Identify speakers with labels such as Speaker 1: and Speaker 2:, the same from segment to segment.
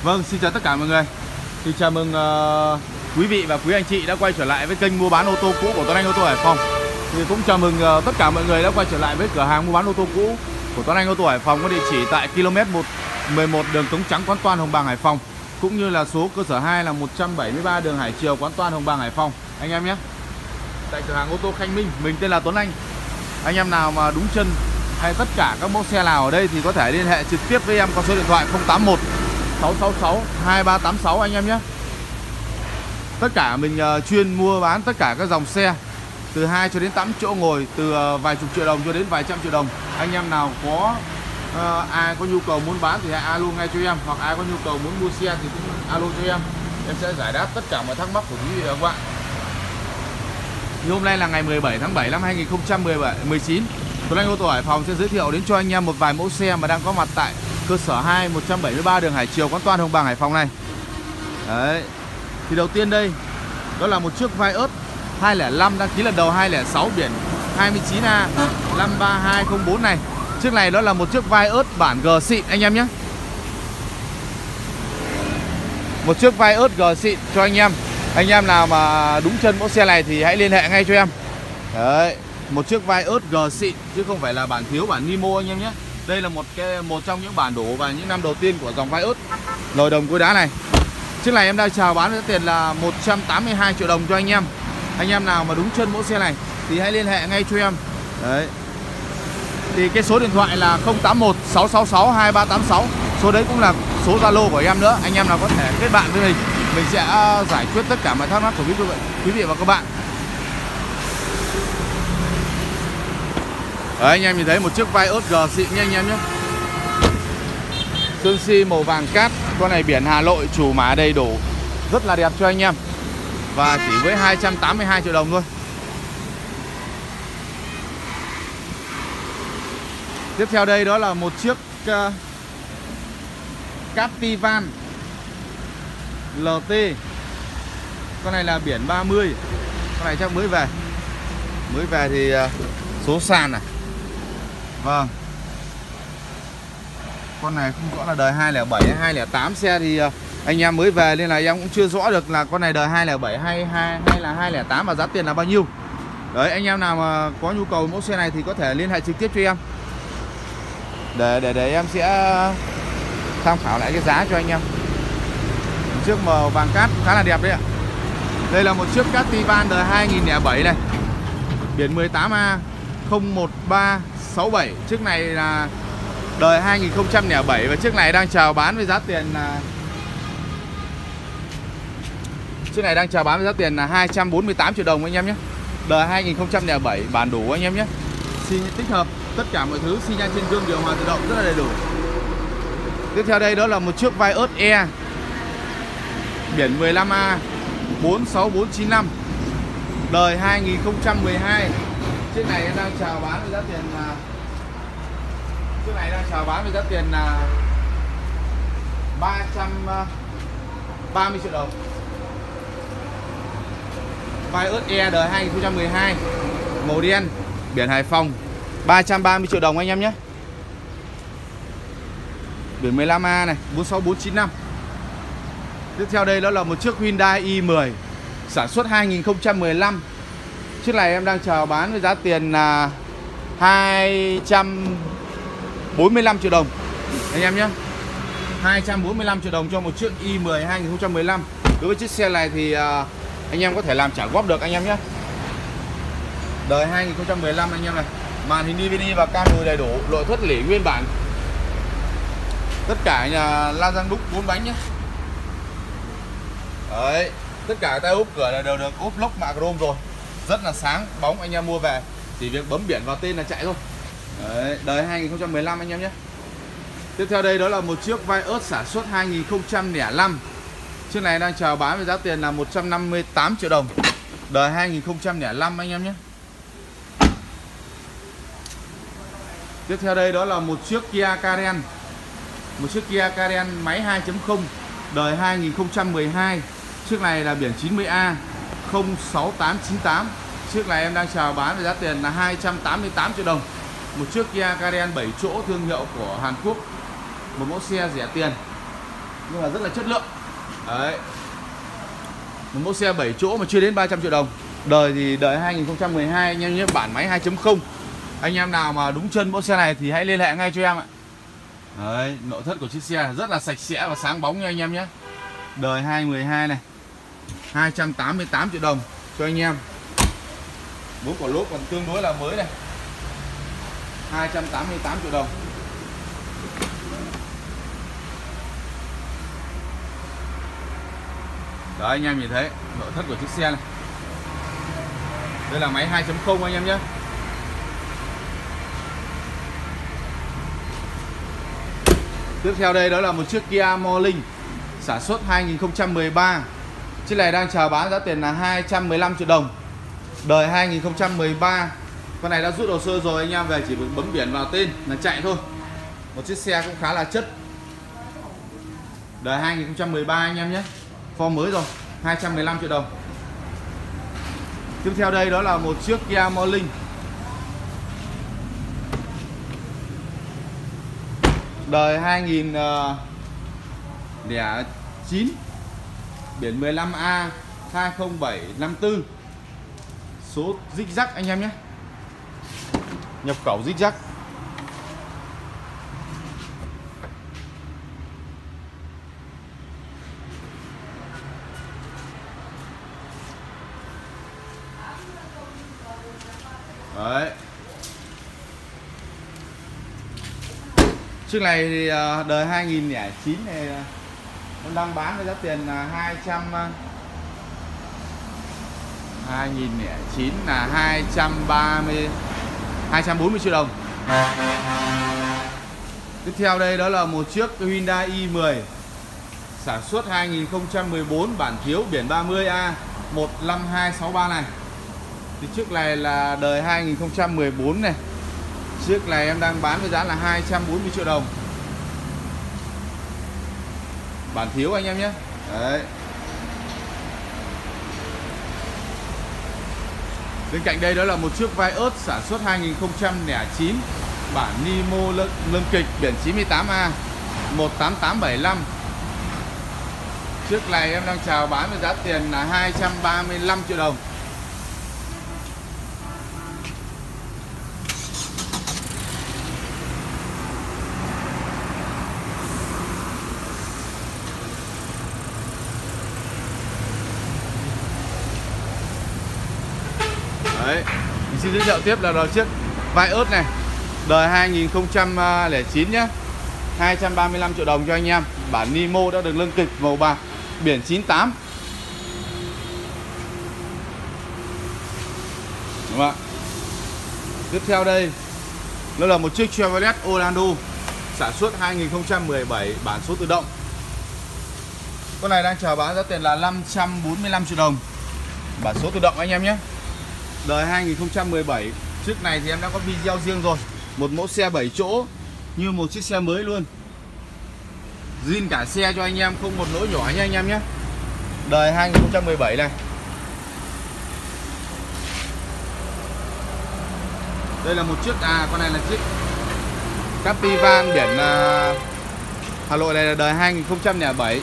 Speaker 1: Vâng, xin chào tất cả mọi người. Thì chào mừng quý vị và quý anh chị đã quay trở lại với kênh mua bán ô tô cũ của Tuấn Anh Ô tô Hải Phòng. Thì cũng chào mừng tất cả mọi người đã quay trở lại với cửa hàng mua bán ô tô cũ của Tuấn Anh Ô tô Hải Phòng, có địa chỉ tại km 11 đường Cống Trắng, Quán Toan, Hồng Bàng, Hải Phòng, cũng như là số cơ sở 2 là 173 đường Hải Triều, Quán Toan, Hồng Bàng, Hải Phòng anh em nhé. Tại cửa hàng ô tô Khanh Minh, mình tên là Tuấn Anh. Anh em nào mà đúng chân hay tất cả các mẫu xe nào ở đây thì có thể liên hệ trực tiếp với em qua số điện thoại 081 666 2386 anh em nhé. Tất cả mình chuyên mua bán tất cả các dòng xe từ 2 cho đến 8 chỗ ngồi, từ vài chục triệu đồng cho đến vài trăm triệu đồng. Anh em nào có ai có nhu cầu muốn bán thì hãy alo ngay cho em, hoặc ai có nhu cầu muốn mua xe thì cũng alo cho em sẽ giải đáp tất cả mọi thắc mắc của quý vị và các bạn. Thì hôm nay là ngày 17 tháng 7 năm 2019, Tuấn Anh Ô tô Hải Phòng sẽ giới thiệu đến cho anh em một vài mẫu xe mà đang có mặt tại cơ sở 2 173 đường Hải Triều, Quán Toan, Hồng Bàng, Hải Phòng này. Đấy. Thì đầu tiên đây, đó là một chiếc Vios 205 đăng ký lần đầu 206 biển 29A 53204 này. Chiếc này đó là một chiếc Vios bản G xịn anh em nhé. Một chiếc Vios G xịn cho anh em. Anh em nào mà đúng chân mẫu xe này thì hãy liên hệ ngay cho em. Đấy, một chiếc Vios G xịn chứ không phải là bản thiếu, bản Nimo anh em nhé. Đây là một trong những bản đổ và những năm đầu tiên của dòng Vios nồi đồng cối đá này. Chiếc này em đang chào bán với tiền là 182 triệu đồng cho anh em. Anh em nào mà đúng chân mẫu xe này thì hãy liên hệ ngay cho em. Đấy. Thì cái số điện thoại là 081 666 2386. Số đấy cũng là số Zalo của em nữa. Anh em nào có thể kết bạn với mình sẽ giải quyết tất cả mọi thắc mắc của quý vị và các bạn. Đấy, anh em nhìn thấy một chiếc Vios G xịn nha anh em nhé. Sơn xi màu vàng cát. Con này biển Hà Nội, chủ mã đầy đủ, rất là đẹp cho anh em. Và chỉ với 282 triệu đồng thôi. Tiếp theo đây đó là một chiếc Captivan LT. Con này là biển 30. Con này chắc mới về. Mới về thì số sàn này. Vâng. Con này không rõ là đời 207 hay 208 xe thì anh em mới về nên là em cũng chưa rõ được là con này đời 207 hay là 208 và giá tiền là bao nhiêu. Đấy, anh em nào mà có nhu cầu mẫu xe này thì có thể liên hệ trực tiếp cho em. Để em sẽ tham khảo lại cái giá cho anh em. Chiếc màu vàng cát khá là đẹp đấy ạ. Đây là một chiếc Captivan đời 2007 này. Biển 18A 01367. Chiếc này là đời 2007 và chiếc này đang chào bán với giá tiền là là 248 triệu đồng anh em nhé. Đời 2007 bản đủ anh em nhé. Xi tích hợp tất cả mọi thứ, xi nhan trên gương, điều hòa tự động rất là đầy đủ. Tiếp theo đây đó là một chiếc Vios E biển 15A 46495 đời 2012. Chiếc này đang chào bán với giá tiền là là 330 triệu đồng. Vios E đời 2012 màu đen biển Hải Phòng, 330 triệu đồng anh em nhé. Biển 15A này 46495. Tiếp theo đây đó là một chiếc Hyundai i10 sản xuất 2015. Chiếc này em đang chào bán với giá tiền là 245 triệu đồng anh em nhé. 245 triệu đồng cho một chiếc i10 2015. Đối với chiếc xe này thì anh em có thể làm trả góp được anh em nhé. Đời 2015 anh em này. Màn hình DVD và cam lùi đầy đủ, nội thất lỉ nguyên bản. Tất cả nhà la răng đúc 4 bánh nhé. Đấy, tất cả tay ốp cửa là đều được ốp lốc mạ chrome rồi. Rất là sáng, bóng, anh em mua về chỉ việc bấm biển vào tên là chạy thôi. Đấy, đời 2015 anh em nhé. Tiếp theo đây đó là một chiếc Vios sản xuất 2005. Chiếc này đang chào bán với giá tiền là 158 triệu đồng. Đời 2005 anh em nhé. Tiếp theo đây đó là một chiếc Kia Carens. Một chiếc Kia Carens máy 2.0 đời 2012. Chiếc này là biển 90A 06898. Chiếc này em đang chào bán với giá tiền là 288 triệu đồng. Một chiếc Kia Carens 7 chỗ thương hiệu của Hàn Quốc. Một mẫu xe rẻ tiền. nhưng mà rất là chất lượng. Đấy. Một mẫu xe 7 chỗ mà chưa đến 300 triệu đồng. Đời thì đời 2012 anh em nhé, bản máy 2.0. Anh em nào mà đúng chân mẫu xe này thì hãy liên hệ ngay cho em ạ. Đấy, nội thất của chiếc xe rất là sạch sẽ và sáng bóng nha anh em nhé. Đời 2012 này, 288 triệu đồng cho anh em. Bốn quả lốp còn tương đối là mới này, 288 triệu đồng. Đấy, anh em nhìn thấy nội thất của chiếc xe này. Đây là máy 2.0 anh em nhé. Tiếp theo đây đó là một chiếc Kia Morning sản xuất 2013. Chiếc này đang chào bán giá tiền là 215 triệu đồng. Đời 2013. Con này đã rút hồ sơ rồi, anh em về chỉ bấm biển vào tên là chạy thôi. Một chiếc xe cũng khá là chất. Đời 2013 anh em nhé. Form mới rồi, 215 triệu đồng. Tiếp theo đây đó là một chiếc Kia Morning. Đời 2009. Biển 15A 20754. Số zigzag anh em nhé. Nhập khẩu zigzag. Đấy. Chiếc này thì đời 2009 này nó đang bán với giá tiền là 2009 là 240 triệu đồng. Tiếp theo đây đó là một chiếc Hyundai i10 sản xuất 2014, bản thiếu, biển 30A 15263 này. Thì chiếc này là đời 2014 này. Chiếc này em đang bán với giá là 240 triệu đồng. Bản thiếu anh em nhé. Đấy. Bên cạnh đây đó là một chiếc Vios sản xuất 2009, bản Nimo lưng kịch, biển 98A 18875. Chiếc này em đang chào bán với giá tiền là 235 triệu đồng. Đấy, mình xin giới thiệu tiếp là chiếc Vios này, đời 2009 nhé, 235 triệu đồng cho anh em. Bản Nimo đã được lưng kịch màu bạc, biển 98. Đúng không ạ? Tiếp theo đây đó là một chiếc Chevrolet Orlando sản xuất 2017, bản số tự động. Con này đang chào bán giá tiền là 545 triệu đồng. Bản số tự động anh em nhé. Đời 2017. Chiếc này thì em đã có video riêng rồi. Một mẫu xe 7 chỗ như một chiếc xe mới luôn. Zin cả xe cho anh em, không một lỗi nhỏ nha anh em nhé. Đời 2017 này. Đây là một chiếc, con này là chiếc Capivan biển Hà Nội, này là đời 2007.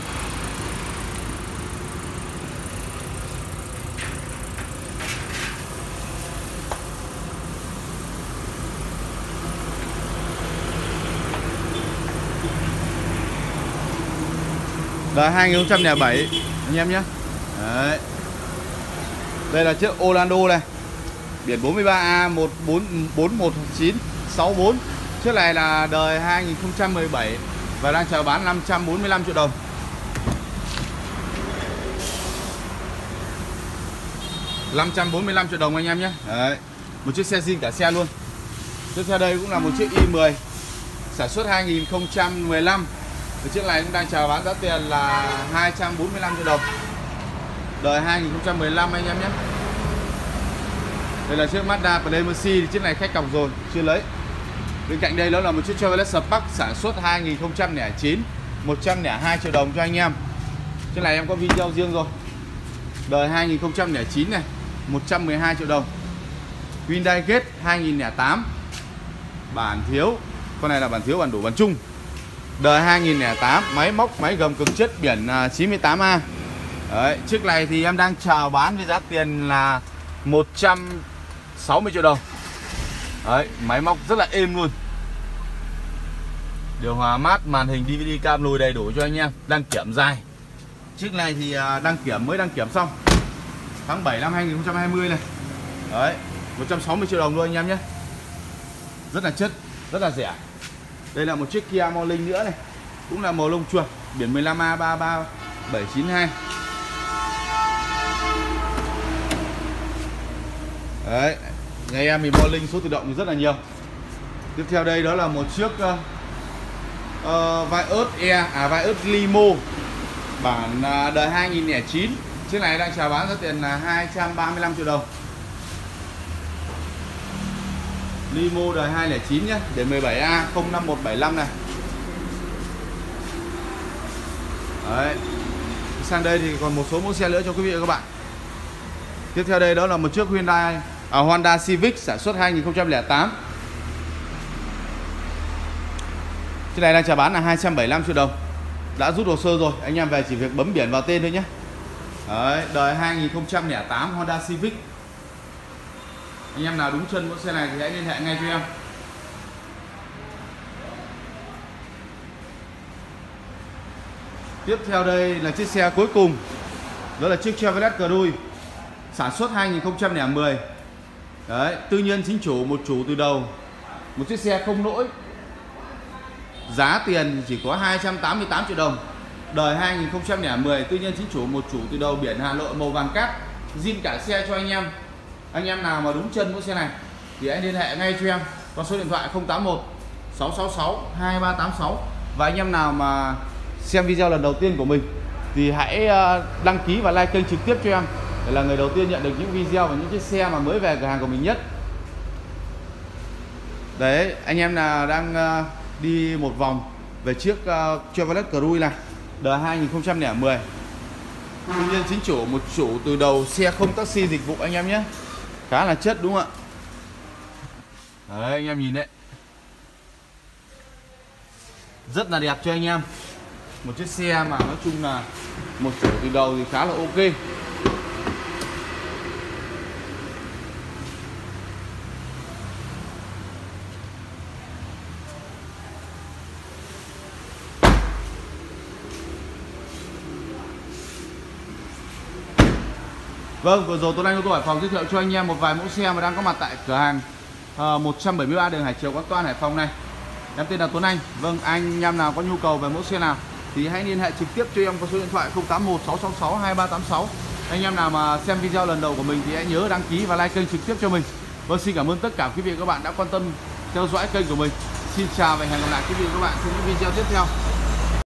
Speaker 1: Đời 2007 anh em nhé. Đấy. Đây là chiếc Orlando này, biển 43A 1411964. Chiếc này là đời 2017 và đang chào bán 545 triệu đồng. $545 triệu đồng anh em nhé. Đấy. Một chiếc xe zin cả xe luôn. Tiếp theo đây cũng là một chiếc i10 sản xuất 2015. Chiếc này cũng đang chào bán giá tiền là 245 triệu đồng. Đời 2015 anh em nhé. Đây là chiếc Mazda Premacy, chiếc này khách cọc rồi, chưa lấy. Bên cạnh đây đó là một chiếc Chevrolet Spark sản xuất 2009, 102 triệu đồng cho anh em. Chiếc này em có video riêng rồi. Đời 2009 này, 112 triệu đồng. Hyundai Getz 2008, bản thiếu. Con này là bản thiếu, bản đủ, bản chung. đời 2008, máy móc máy gầm cực chất, biển 98A. Đấy, chiếc này thì em đang chào bán với giá tiền là 160 triệu đồng. Đấy, máy móc rất là êm luôn. Điều hòa mát, màn hình DVD cam lùi đầy đủ cho anh em. Đăng kiểm dài. Chiếc này thì mới đăng kiểm xong tháng 7 năm 2020 này. Đấy, 160 triệu đồng luôn anh em nhé. Rất là chất, rất là rẻ. Đây là một chiếc Kia Morning nữa này, cũng là màu lông chuột, biển 15A 33792. Đấy, nhà em thì Morning số tự động thì rất là nhiều. Tiếp theo đây đó là một chiếc Vios Limo bản đời 2009. Chiếc này đang chào bán giá tiền là 235 triệu đồng. Limo đời 2009 nhé, để 17A 05175 này. Đấy. Sang đây thì còn một số mẫu xe nữa cho quý vị và các bạn. Tiếp theo đây đó là một chiếc Honda Civic sản xuất 2008. Chiếc này đang chào bán là 275 triệu đồng. Đã rút hồ sơ rồi, anh em về chỉ việc bấm biển vào tên thôi nhé. Đấy, đời 2008 Honda Civic. Anh em nào đúng chân mẫu xe này thì hãy liên hệ ngay cho em. Tiếp theo đây là chiếc xe cuối cùng. Đó là chiếc Chevrolet Cruze sản xuất 2010. Đấy, tư nhân chính chủ, một chủ từ đầu. Một chiếc xe không lỗi. Giá tiền chỉ có 288 triệu đồng. Đời 2010, tư nhân chính chủ, một chủ từ đầu, biển Hà Nội màu vàng cát, zin cả xe cho anh em. Anh em nào mà đúng chân mẫu xe này thì hãy liên hệ ngay cho em qua số điện thoại 081 666 2386. Và anh em nào mà xem video lần đầu tiên của mình thì hãy đăng ký và like kênh trực tiếp cho em để là người đầu tiên nhận được những video và những chiếc xe mà mới về cửa hàng của mình nhất. Đấy, anh em nào đang đi một vòng về chiếc Chevrolet Cruze này, đời 2010. Tư nhân chính chủ, một chủ từ đầu, xe không taxi dịch vụ anh em nhé. Khá là chất đúng không ạ? Đấy, anh em nhìn đấy. Rất là đẹp cho anh em. Một chiếc xe mà nói chung là một chủ từ đầu thì khá là ok. Vâng, vừa rồi Tuấn Anh ô tô Hải Phòng giới thiệu cho anh em một vài mẫu xe mà đang có mặt tại cửa hàng 173 đường Hải Triều, Quán Toan, Hải Phòng này. Em tên là Tuấn Anh. Vâng, anh em nào có nhu cầu về mẫu xe nào thì hãy liên hệ trực tiếp cho em qua số điện thoại 081 666 2386. Anh em nào mà xem video lần đầu của mình thì hãy nhớ đăng ký và like kênh trực tiếp cho mình. Vâng, xin cảm ơn tất cả quý vị và các bạn đã quan tâm theo dõi kênh của mình. Xin chào và hẹn gặp lại quý vị và các bạn trong những video tiếp theo.